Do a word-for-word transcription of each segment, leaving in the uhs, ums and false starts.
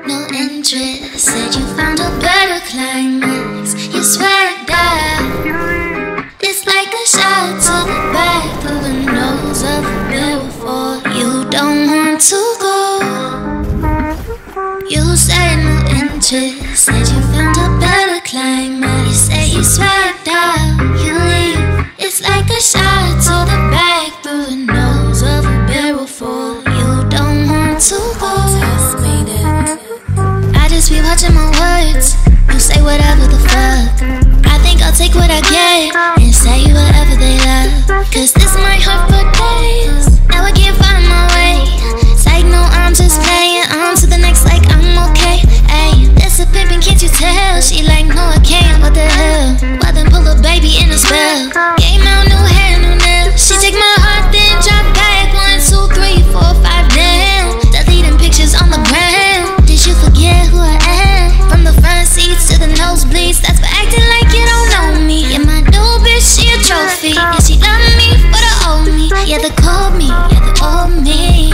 no interest. Said you found a better climax. You swear that it's like a shot to the back through the nose of a barrel for you don't want to go. You said no interest. Said you found a better climax. You say you swagged out. You leave. It's like a shot to the back through the nose of a barrel for you don't want to go. I just be watching my words. You say whatever the fuck. I think I'll take what I get and say whatever they love. Cause this might hurt for days. Now I can't find my way. It's like no, I'm just playing. On to the next like I'm okay. Ayy, that's a pimpin', can't you tell? She like, no I can't, what the hell? Well then pull a baby in a spell. Game out, new hair, new nails. She take my heart then drop back. One, two, three, four, five down. Deleting pictures on the ground. Did you forget who I am? From the front seats to the nosebleeds. That's for acting like you don't know me. Yeah, my new bitch, she a trophy. Yeah, she love me for the old me. Yeah, the cold me, yeah, the old me.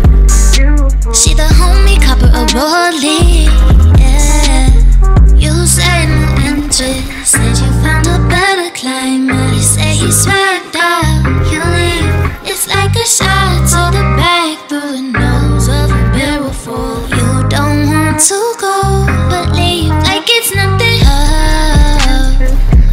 She the homie, copper a rollie. Yeah, you said no interest. Said you found a better climax. You say you swagged out. You leave. It's like a shot to the back through the nose of a barrel for you don't want to go, but leave like it's nothing. Oh,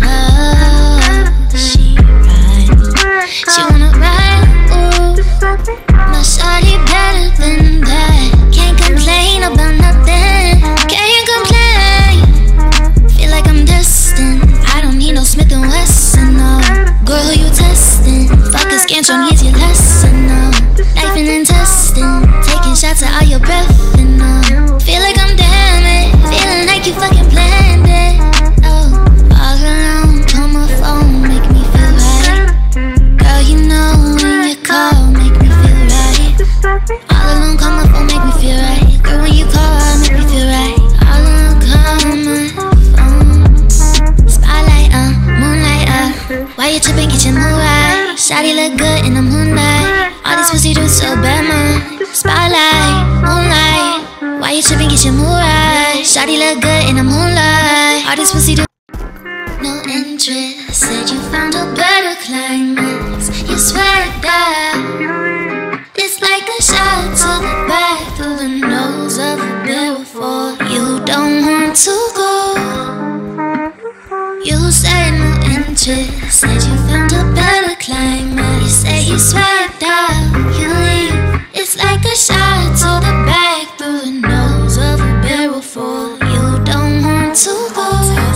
oh, she ride. She wanna ride. Ooh, my shawty better than that. Can't complain about nothing. Can't complain. Feel like I'm destined. I don't need no Smith and Wesson, no. Girl, who you testing? Fuck a scantron, here's your lesson, no. Knife and intestine. Taking shots at all your breath, and no. Feel like I'm damaged. Feeling like you fucking planned it. Oh, all alone, call my phone, make me feel right. Girl, you know when you call, make me feel right. All alone, call my phone, make me feel right. Girl, when you call, make me feel right. All alone, call my phone. Spotlight, uh, moonlight, uh. Why you tripping, get your mood right. Shawty look good in the moonlight. All these pussy do so bad, man. Spotlight, moonlight. Why you tripping, get your mood right. Shawty look good in the moonlight. All these pussy do no interest. Said you found a better climax. You swear that it's like a shot to the back through the nose of a barrel for you don't want to go. You said no interest. Said you found a better climax. You say you swagged out. You leave. It's like a shot to the back through the nose of a barrel for you don't want to go.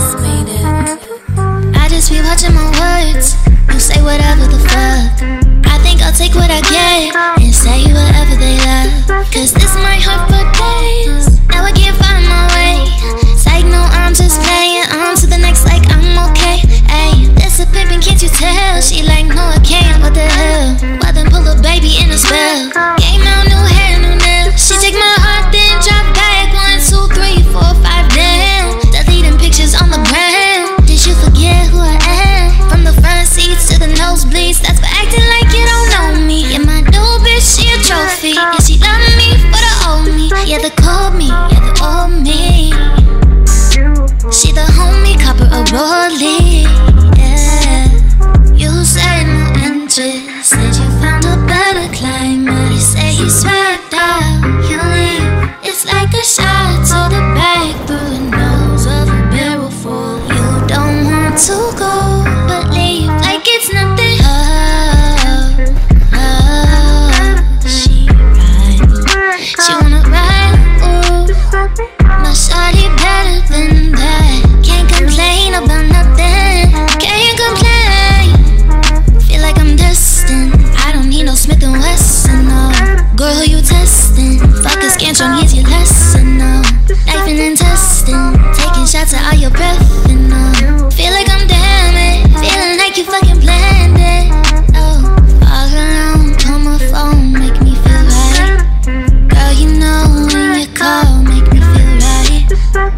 I just be watching my words. You say whatever the fuck. I think I'll take what I get and say whatever they love. Cause this might hurt for days. Now I can't find my way. It's like no, I'm just playing. On to the next like I'm okay. Ayy, that's a pimpin', can't you tell? She like, no I can't, what the hell? Well then pull a baby in a spell. Game out, new hair, new nails. She take my heart then drop back. One, two, three, four, five down. Deleting pictures on the ground. Did you forget who I am? From the front seats to the nosebleeds. That's for acting like you don't know me. Yeah, my new bitch, she a trophy. Yeah, she love me for the old me. Yeah, the cold me, yeah, the old me. She the homie, copper a rollie. Yeah, you said no interest. Said you found a better climax. You say you swagged out. You leave. It's like a shot to the back through the nose of a barrel for you don't want to go, but leave like it's nothing. Oh, oh, she ride. She wanna ride. Ooh, my shawty better than that. Can't complain about nothing. Can't complain. Feel like I'm destined. I don't need no Smith and Wesson, no. Girl, who you testing? Fuck a scantron, here's your lesson, no. Knife and intestine. Taking shots at all your breath, and no. Feel like I'm damaged. Feeling like you fucking planned it. Oh, all alone, call my phone, make me feel right. Girl, you know when you call, make me feel right.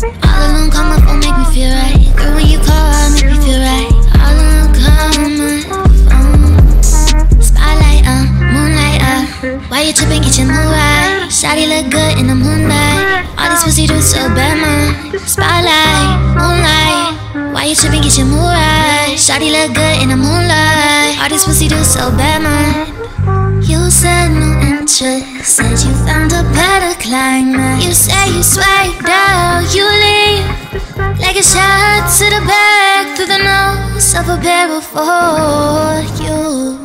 so bad, man. Spotlight, moonlight. Why you tripping, get your mood right? Shawty look good in the moonlight. All this pussy do so bad, man. You said no interest, said you found a better climate. You say you swiped out, you leave like a shot to the back through the nose of a barrel for you.